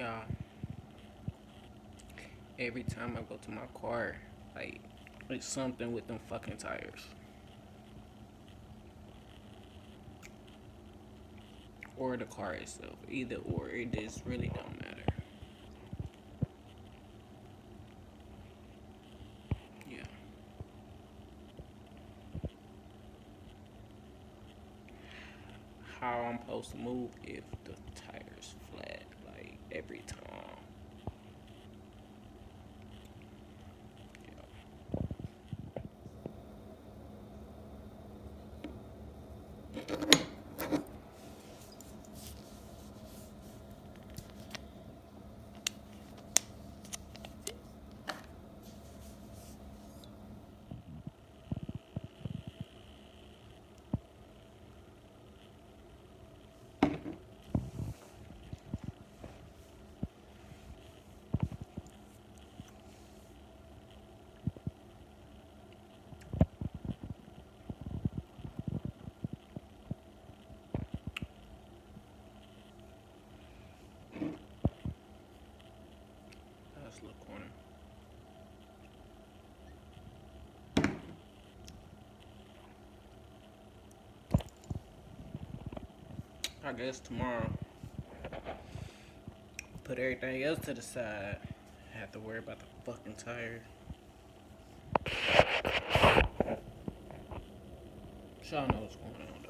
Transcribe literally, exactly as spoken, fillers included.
Yeah, every time I go to my car, like, it's something with them fucking tires. Or the car itself. Either or. It just really don't matter. Yeah. How I'm supposed to move if the tire's flat, like, every time. That's a little corner. I guess tomorrow, put everything else to the side. I have to worry about the fucking tire. Y'all know what's going on.